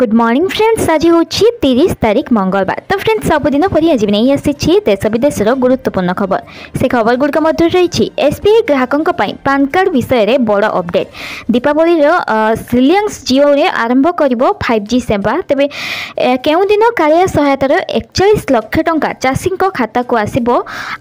Good morning friends. आज हूँ 30 तारीख मंगलवार। तो फ्रेंड्स सबुदिन पर आज भी नहीं आसी देश विदेश गुरुत्वपूर्ण खबर। से खबर गुड़िक मध्य रही एसबीआई ग्राहकों पैन कार्ड विषय में बड़ अपडेट। दीपावली रिलायंस जियो रे आरंभ कर 5G सेवा। तेज केउ दिन कालिया सहायतार 41 लाख टंका चाषी खाता को आसब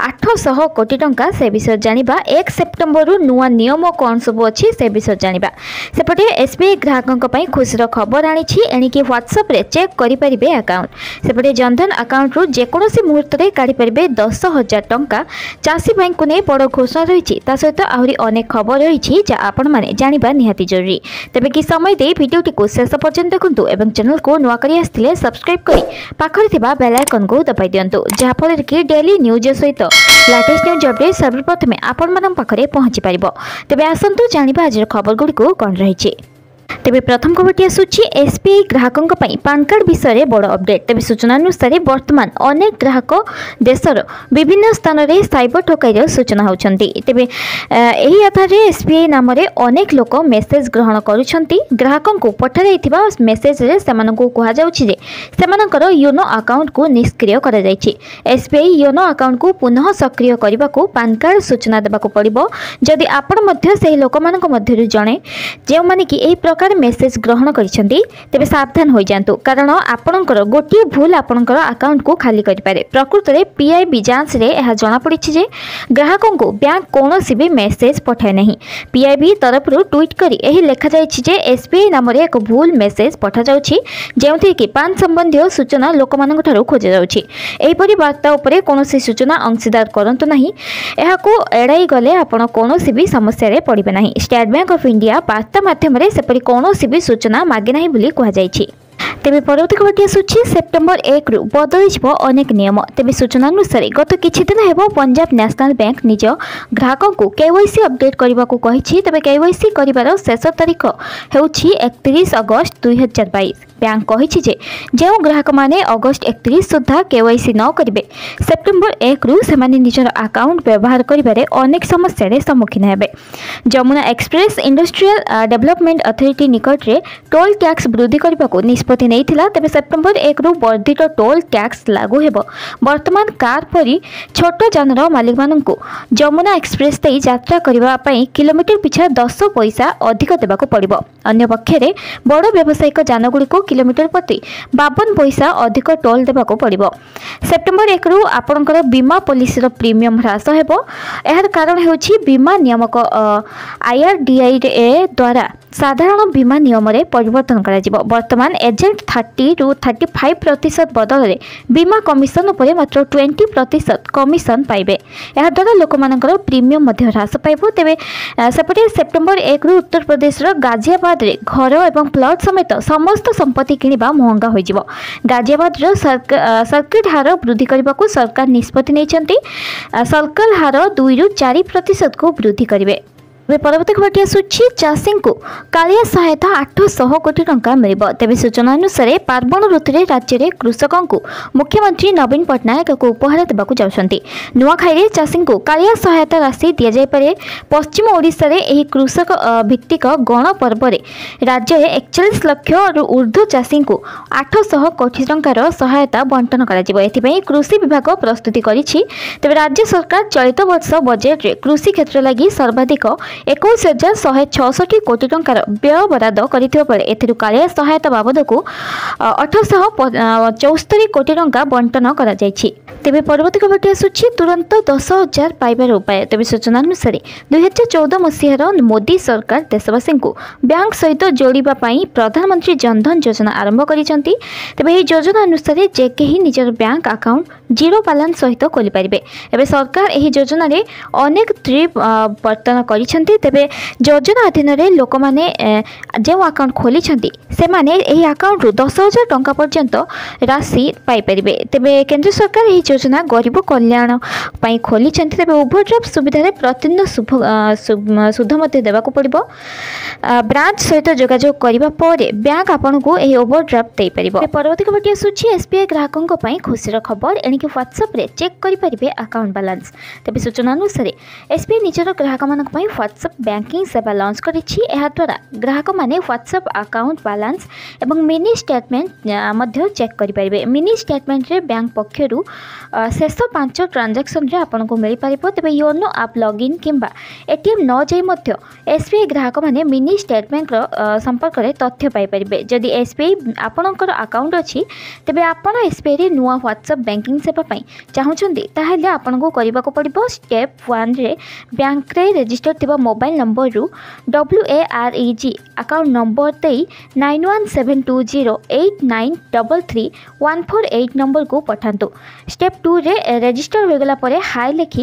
800 कोटी टंका से विषय जाना। 1 सेप्टेम्बर नुआ नियम कौन सब अच्छी से विषय जाना। सेपटे एसबीआई ग्राहकों खुशीर खबर आनी एणिकी व्हाट्सएप रे चेक करें अकाउंट। सेपटे जनधन अकाउंट रु जेकोसी मुहूर्त में काढ़ी 10,000 टंका चाषी भाई को नहीं बड़ घोषणा रही। सहित आहरी अनेक खबर रही जहाँ आपण मैंने जाना निहाती जरूरी। तेबे कि समय दे भिडियोटी को शेष पर्यंत देखु और चैनल को नुआ करी आसथिले सब्सक्राइब करी पाखरे थिबा बेल आइकन को दबाई दियंतु जहाँफल कि डेली न्यूज सहित लेटेस्ट न्यूज अपडेट सर्वप्रथमे आपण मानन पाखरे पहुंची पारिबो। तेबे आसंतु जानिबा आज खबर गुडी को कोन रही। तेबे प्रथम खबरटी आसूची एसबीआई ग्राहकों पैन कार्ड विषय में बड़ अपडेट। तेबे सूचना अनुसार वर्तमान अनेक ग्राहक देशर विभिन्न स्थान में साइबर ठकाई सूचना होती। तेबे यही आधार एसबीआई नाम अनेक लोक मेसेज ग्रहण करुछंती। ग्राहकों को पठा जाइथिबा मेसेज रे सेमानकु कहा जाउछि जे सेमानकर योनो अकाउंट को निष्क्रिय करा जाइछि। एसबीआई योनो अकाउंट को पुनः सक्रिय करने को पैन कार्ड सूचना देबाकु पड़िबो। जदि आपण मध्य सेही लोकमानक मध्यरु जणे जे माने कि एही प्रकार मेसेज ग्रहण करिसेंती तेबे सावधान हो जांतु, कारण आपणकर गोटे भूल आपणकर अकाउंट को खाली करि पारे। प्रकृत रे पीआईबी जांच रे यह जना पड़ी जे ग्राहकों को बैंक कोनोसी भी मेसेज पठाए नहीं। पीआईबी तरफरु ट्वीट करी एही लेखा जायछि जे एसबीआई नाम रे एक भूल मेसेज पठा जाउछि जेउथि कि पान संबंधी सूचना लोकमानक ठारू खोजा जाउछि। एही परि वार्ता उपरे कोनोसी सूचना अंशीदार करंतु नहीं। एहाकू एड़ाई गले आपण कोनोसी भी समस्या रे पड़िबे नहीं। स्टेट बैंक ऑफ इंडिया वार्ता माध्यम रे सेपरि कोनोसी भी सूचना मागे नहीं बोली कहा जायछि। तेबे परवर्ती खबरटी आसूची सेप्टेम्बर 1 रु बदल अनेक नियम। तेबे सूचना अनुसार गत किछि दिन हेबो पंजाब नेशनल बैंक निज ग्राहकों को केवाईसी अपडेट करने को कही। तेबे केवाईसी करिवार शेष तारीख हेउछि 31 अगस्त 2022। बैंक कही जो ग्राहक माने अगस्त 31 सुधा केवाईसी न करेंगे सेप्टेम्बर 1 रु सेमाने निजर अकाउंट व्यवहार करिबारे अनेक समस्या सम्मुखीन हेबे। Jamuna express industrial development authority निकट रे टोल टैक्स वृद्धि करने को निष्पत्ति नहीं। तेबे सेप्टेम्बर 1 रु वर्धित टोल टैक्स लागू हेबो। वर्तमान कार परी छोट जानर मालिक माननकु जमुना एक्सप्रेस देई यात्रा करबा पई किलोमीटर पिछा 10 पैसा अधिक देबाको पड़िबो। अन्य पक्षरे बड़ व्यावसायिक जानगुड़ी को किलोमीटर प्रति 52 पैसा अधिक टोल देबाको पड़िबो। सेप्टेम्बर 1 रु आपणकर बीमा पॉलिसी प्रीमियम ह्रास हेबो। एहर कारण हेउछि बीमा नियामक आईआरडीआई द्वारा साधारण बीमा नियम रे परिवर्तन करा जिवो। वर्तमान एजेंट 30 रु 35% बदल रे बीमा कमिशन उपरे मात्र 20% कमिशन पाइबे। एहा द्वारा लोकमानकर प्रीमियम मध्ये ह्रास पाइबो। तेबे सेपटे सेप्टेम्बर 1 रु उत्तर प्रदेश रो गाजियाबाद रे घर एवं प्लॉट समेत समस्त संपत्ति किनिबा महंगा होई जिवो। गाजियाबाद रो सर्किट हार वृद्धि करबा को सरकार निष्पत्ति नैचंती। सर्कल हार 2 रु 4% को वृद्धि करिवे। परवर्ती खबरटी आसूची चाषी को कालिया सहायता 800 कोटी टंका मिल। तेज सूचना अनुसार पार्वण ऋतु में राज्य में कृषकों को मुख्यमंत्री नवीन पट्टनायक एक उपहार देवाक जाउछंती। नुआखाई चाषी को कालिया सहायता राशि दि जाए। पश्चिम ओडिशा रे एही कृषक भित्तिक गण पर्व रे राज्य में 41 लाख रु ऊर्ध्व चाषी को 800 कोटी टंकार सहायता बंटन करा। एथिपई कृषि विभाग प्रस्तुति करिछि। तेबे राज्य सरकार चलित वर्ष बजेट रे कृषि क्षेत्र लगी सर्वाधिक 21,166 कोटी टंकार व्यय बराद करथिबा बेले एथिरु कालिया सहायता बाबद को 874 कोटी टंका बंटन करा जायछि। तेबे परवर्ती खबरटी आसूची तुरंत 10,000 पाइबार उपाय। तेबे सूचना अनुसार 2014 मसीहार मोदी सरकार देशवासी को बैंक सहित जोड़िबा पई प्रधानमंत्री जनधन योजना आरंभ करिसंती। तेबे एही योजना अनुसार जे केही निजर बैंक अकाउंट जीरो बैलेंस सहित खोली पारिबे। एबे सरकार एही योजना रे अनेक ट्रिप वर्तन करिसंती। तेबे योजना अधीन रे लोक माने जो अकाउंट खोली छंती से माने एही अकाउंट रु 10,000 टंका पर्यंत राशि पाई परिबे। तेबे केंद्र सरकार एही योजना गरीब कल्याण पई खोली छंती। तेबे ओवरड्राफ्ट सुविधा रे प्रतिदिन सुध मते देबाको पड़िबो। ब्रांच सहित जोगाजोग करिबा परे बैंक आपन को एही ओवरड्राफ्ट देई परिबो। परवर्ती खबरटी आसुची एसबीआई ग्राहकों पई खुशीर खबर। एणिके व्हाट्सएप रे चेक करि परिबे अकाउंट बैलेंस। तेबे सूचना अनुसार एसबीआई निजर ग्राहक मानक पई व्हाट्सएप बैंकिंग सेवा लॉन्च करिछि। एहा द्वारा ग्राहक माने व्हाट्सएप अकाउंट बैलेंस एवं मिनी स्टेटमेंट मध्य चेक करि परिबे। मिनी स्टेटमेंट रे बैंक पक्षरु शेष 5 ट्रांजैक्शन रे आपन को मिल परिबो। तबे योनो आप लॉगिन किंबा एटीएम न जाई मध्य एसबीआई ग्राहक माने मिनी स्टेटमेंट रो संपर्क रे तथ्य पाई परिबे। जदि एसबीआई आपनकर अकाउंट अछि तबे आपन एसबीआई रे नुवा व्हाट्सएप बैंकिंग सेवा पई चाहुचंदी ताहेले आपन को करबा को पड़िबो। स्टेप 1 रे बैंक रे रजिस्टर थिबा मोबाइल नंबर रु WAREG अकाउंट नंबर तेई 917208933148 नंबर को पठांतु। स्टेप 2 रे रजिस्टर हो गला परे हाय लेखि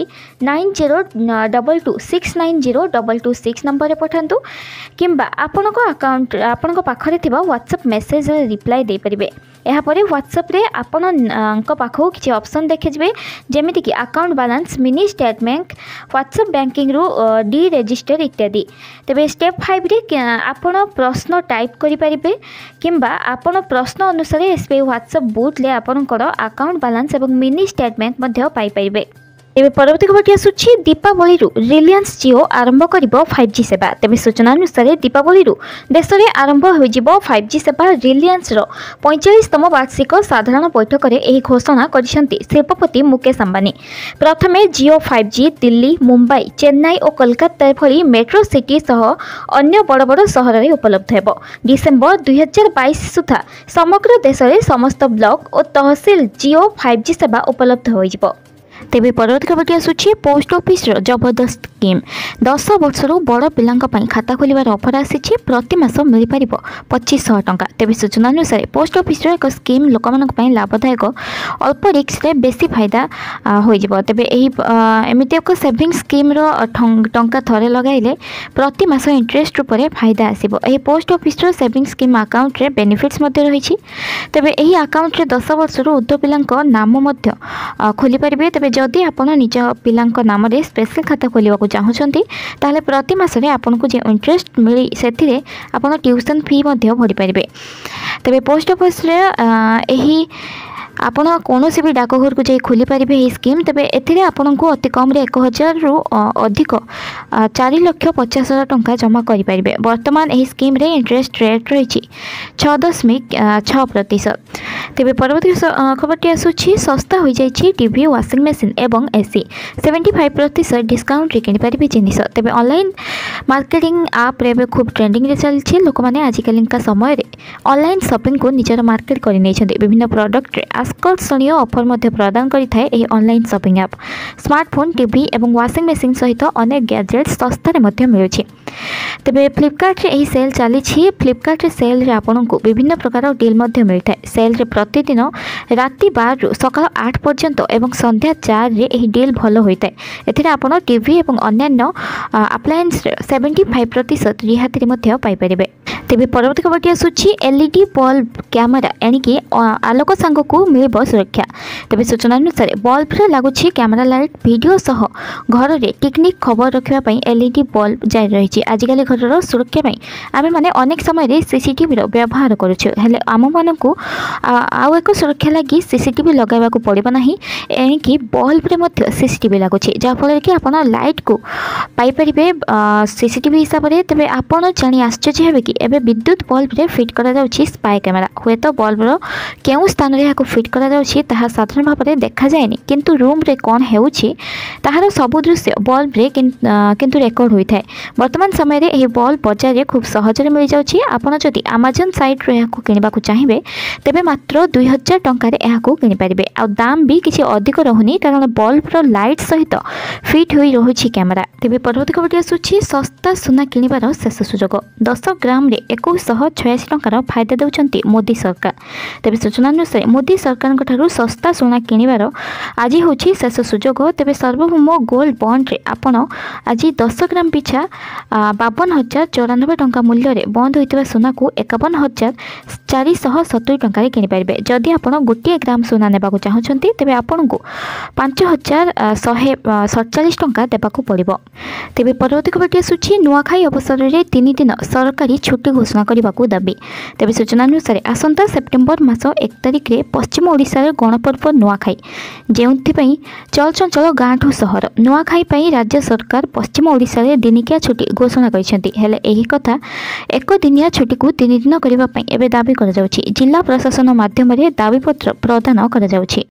9022690226 नंबर रे पठांतु किंबा आपन को अकाउंट आपन को पाखरे थिबा व्हाट्सएप मैसेज रे रिप्लाई दे परिबे। यहाँ पर व्हाट्सएप रे आपन पाखु किसी ऑप्शन देखे जबे जेमिति कि account balance mini statement WhatsApp banking रु डी रजिस्टर इत्यादि। तेबे स्टेप 5 रे आपन प्रश्न टाइप करि परिबे किंबा आपन प्रश्न अनुसार एसबीआई व्हाट्सएप बूथ ले आपनकर अकाउंट बैलेंस एवं मिनी स्टेटमेंट मध्य पाई परिबे। तेज परवर्ती खबर आसूची दीपावली रिलायंस जियो आरंभ कर 5G सेवा। तेज सूचना अनुसार दीपावली देश में आरंभ हो 5G सेवा। रिलायंस 45तम वार्षिक साधारण बैठक में यह घोषणा कर शिल्पपति मुकेश अंबानी। प्रथमे जियो 5G दिल्ली, मुंबई, चेन्नई और कोलकाता भली मेट्रो सिटी सह अन्य बड़ बड़ सहर में उपलब्ध हो। डिसेम्बर 2022 सुधा समग्र देश में समस्त ब्लॉक और तहसील जियो 5G सेवा उपलब्ध हो। तेबे परवर्ती खबर आसूची पोस्ट ऑफिस जबरदस्त स्कीम। 10 वर्षर बड़ पिलांक पई खाता खोलिबार ऑफर आसीछि। प्रति मास मिल परिबो 2500 टंका। तेबे सूचना अनुसार पोस्ट ऑफिस एक स्कीम लोकमानक पई लाभदायक, अल्प रिस्क रे बेसी फायदा होई जिवो। तेबे एही एमिति एक सेविंग स्कीम रो टंका थरे लगाइले प्रति मास इंटरेस्ट ऊपर फायदा आसीबो। एही पोस्ट ऑफिस रो सेविंग स्कीम अकाउंट रे बेनिफिट्स मध्ये रहिछि। तेबे एही अकाउंट रे 10 वर्षर उर्ध्व पिलांक नाम मध्ये खोली परिबे। तेबे जदि आपण निज पिलांक नाम रे स्पेशल खाता खोलिबा को चाहुचंती ताले प्रति मास रे आपण को जे इंटरेस्ट मिली सेथिरे आपण ट्यूशन फी मध्ये भरि परिबे। तबे पोस्ट ऑफिस रे एही आपण कौन भी डाकघर को जाई खोली पारिबे ये स्कीम। तेबे एथिरे आपन को अति कम रे 1000 रु अधिक 4,50,000 टंका जमा करि पारिबे। वर्तमान एही स्कीम रे इंटरेस्ट रेट रही 6.6%। तेबे परवर्ती खबरटी आसुछि सस्ता हो जाइछि टीवी, वाशिंग मशीन एवं एसी 75% डिस्काउंट रे किनि पारिबे जिनिस। तेबे ऑनलाइन मार्केटिंग ऐप रे खूब ट्रेंडिंग रे चलछि। लोक माने आजिकल का समय रे ऑनलाइन शॉपिंग को निजर मार्केट करि नै छथि। विभिन्न प्रोडक्ट रे आकर्षणीय ऑफर मध्ये प्रदान करिथाए एही online shopping app. Smartphone, TV एवं वाशिंग मशीन सहित अनेक गैजेट्स सस्ता रे मध्ये मिलुछि। तेबे फ्लिपकार्ट रे एही सेल चली। फ्लिपकार्ट रे सेल रे आपन को विभिन्न प्रकार डील मध्ये मिलथाए। सेल रे प्रतिदिन राति 12 रु सकाळ 8 पर्यंत एवं संध्या 4 रे एही डील भलो होइताए। एथिरे आपन टीवी एवं अन्यान्य अप्लायंस 75% रिहाती रे मध्ये पाई परिबे। तेबे परवर्ती खबरटी आसुछि एलईडी बल्ब कैमेरा यानी आलोक सांग को मिल सुरक्षा। तेबे सूचना अनुसार बल्ब रे लागुछि कैमेरा लाइट वीडियो सह घर रे टेक्निक खबर रखिबा पई एलईडी बल्ब जाय रहिछि। आजिकल घर सुरक्षा पई आमे माने अनेक समय रे सीसीटीवी रो व्यवहार करूछु। हेले आम मानन को आउ एक सुरक्षा लागि सीसीटीवी लगाइबा को पड़िबो नाही। एनिकि बल्ब रे मध्ये सीसीटीवी लागुछि जा फल कि आपण लाइट को पाई परिबे सीसीटीवी हिसाब रे। तेबे आपण जानि आश्चर्य हेबे कि एबे विद्युत बल्ब रे फिट करा जाउछि स्पाई कैमेरा। हुए तो बल्ब रो केउ स्थान रे याको फिट करा जाउछि ताहा साधारण भाव रे देखा जायनि, किंतु रूम रे कोन हेउछि ताहार सब दृश्य बल्ब रे किंतु रेकॉर्ड होई थाए। वर्तमान समय रे एही बल्ब बाजार रे खूब सहज रे मिल जाउछि। आपण जदि Amazon साइट रे याको किनिबा को चाहिबे तेबे मात्र 2000 टंका रे याको किनि परिबे। आ दाम भी किछि अधिक रहउनी कारण बल्ब रो लाइट सहित फिट होई रहुछि कैमेरा। तेबे परवर्ती खबरटी आसुछि सस्ता सोना किनिबार शेष सुजोग। 10 ग्राम रे 2186 टंकार फायदा देउछंती मोदी सरकार। तेबे सूचना अनुसार मोदी सरकार ठारू सस्ता सोना किनिबार आज होछि शेष सुजोग। तेबे सार्वभौम गोल्ड बॉन्ड रे आपण आज 10 ग्राम पिछा 51,094 टंका मूल्य रे बंद होइतिबा सुना को 51,470 टंका किनिपारे। जदि आपण 1 ग्राम सुना नेबाकू चाहछंती तेबे आपनको 5,147 टंका देबाकू पड़िबो। तेबे परवर्ती खबरटी आसुछि नुआखाई अवसर में 3 दिन सरकारी छुट्टी घोषणा करने को दाबी। तेबे सूचना अनुसार आसंता सेप्टेम्बर मास 1 तारिख रे पश्चिम ओडिशा रे गणपर्व नुआखाई जेउथिपई चलचंचल गाँठू सहर नुआखाई पई राज्य सरकार पश्चिम ओडिशा रे दिनिकिया छुट्टी घोषणा करिसेंती। हेले एही कथा एक दिनिया छुट्टी को 3 दिन करबा पई एबे दाबी करा जाउछि। जिला प्रशासन माध्यम रे दाबी पत्र प्रदान करा जाउछि।